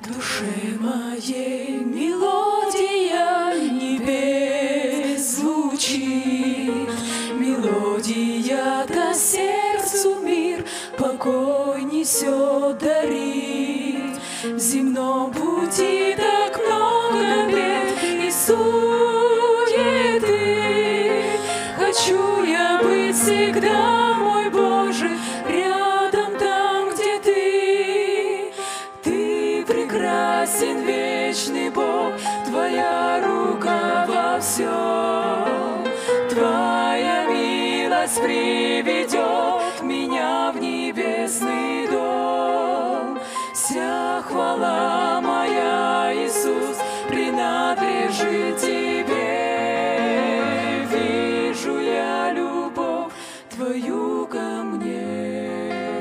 душе моей мелодия небес звучит, мелодия до сердцу мир покой несет, дарит. В земном пути так много бед и суеты. Хочу я быть всегда, мой Боже, рядом там, где Ты. Ты прекрасен, вечный Бог, Твоя рука во всем. Твоя милость приведет меня в небесный дом. Вся хвала моя, Иисус, принадлежит Тебе. Вижу я любовь Твою ко мне.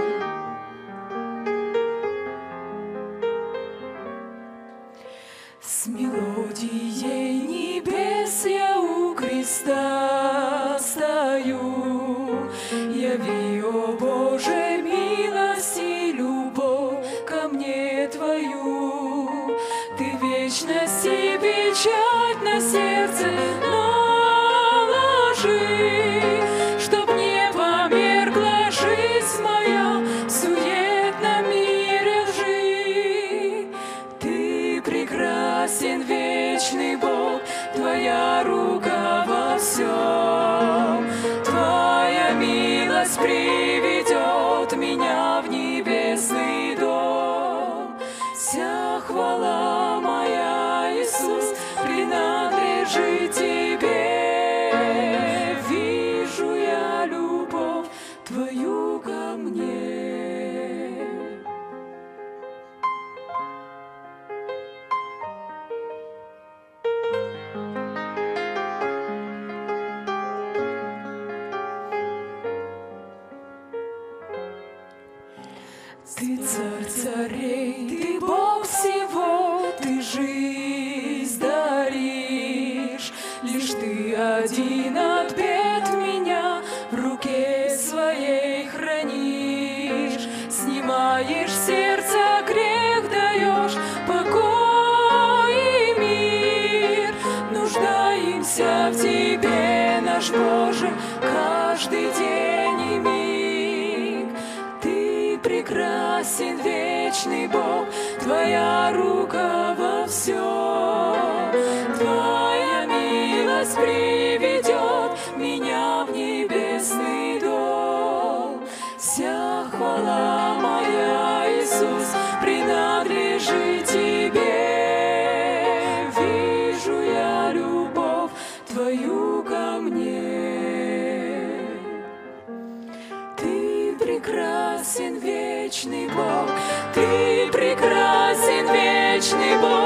С мелодией небес я у креста стою. Яви, о Боже, милость и любовь ко мне Твою. Ты вечность и печать на сердце наложи, чтоб не померкла жизнь моя в суетном мире лжи. Ты прекрасен, вечный Бог, Твоя рука во всем. Твоя милость приведет меня в небесный дом. Вся хвала моя, Иисус, принадлежит Тебе. Вижу я любовь Твою ко мне. Ты царь царей, Ты Бог всего, Ты жизнь даришь. Лишь Ты один от бед меня в руке Своей хранишь. Снимаешь сердце грех, даешь покой и мир. Нуждаемся в Тебе, наш Боже, каждый день и миг. Прекрасен, вечный Бог, Твоя рука во всем. Твоя милость приведет меня в небесный дом. Вся хвала моя, Иисус, принадлежит Тебе. Вижу я любовь Твою ко мне. Ты прекрасен, вечный Бог, Ты прекрасен, вечный Бог.